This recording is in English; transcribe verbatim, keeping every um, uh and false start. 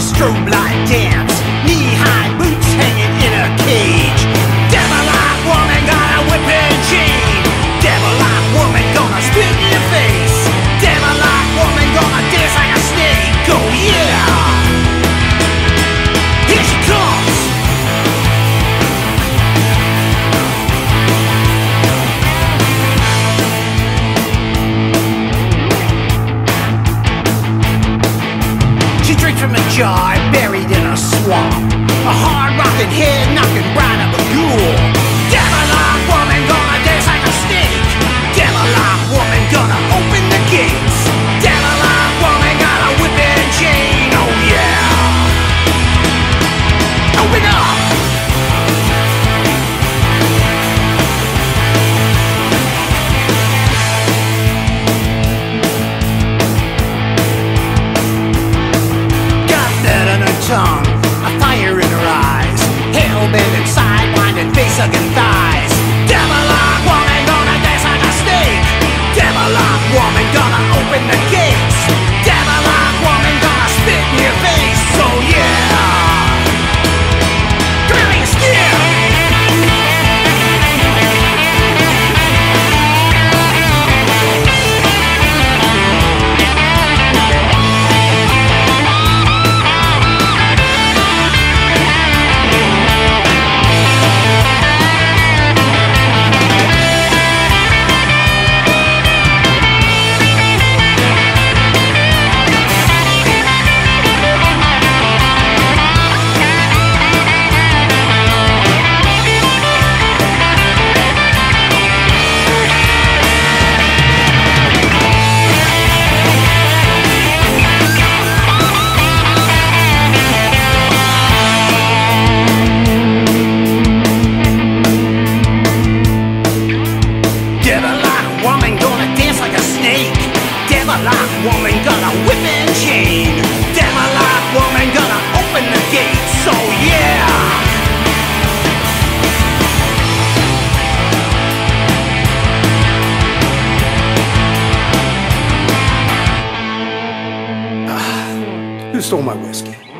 a strobe light dance, knee-high boots hanging in a cage. Devilock woman got a whipping chain. Devilock woman gonna spit in your face. Devilock woman gonna dance like a snake. Oh yeah! Here she comes! She drinks from a jar buried in a swamp. A hard rockin' head knockin' bright up a ghoul. Devilock woman gonna dance like a snake. Devilock woman gonna open the gates. Devilock woman got a whipping chain. Oh yeah! Open up! Got blood on her tongue, a fire in her eyes, hell-bendin, sidewindin, face-huggin thighs. Devilock woman gonna dance like a snake. Devilock woman gonna open the gates. Devilock woman gonna spit in your face. Oh yeah! Come here, make a steal! Devilock woman got a whipping chain. Devilock woman gonna open the gates. Oh yeah! Uh, who stole my whiskey?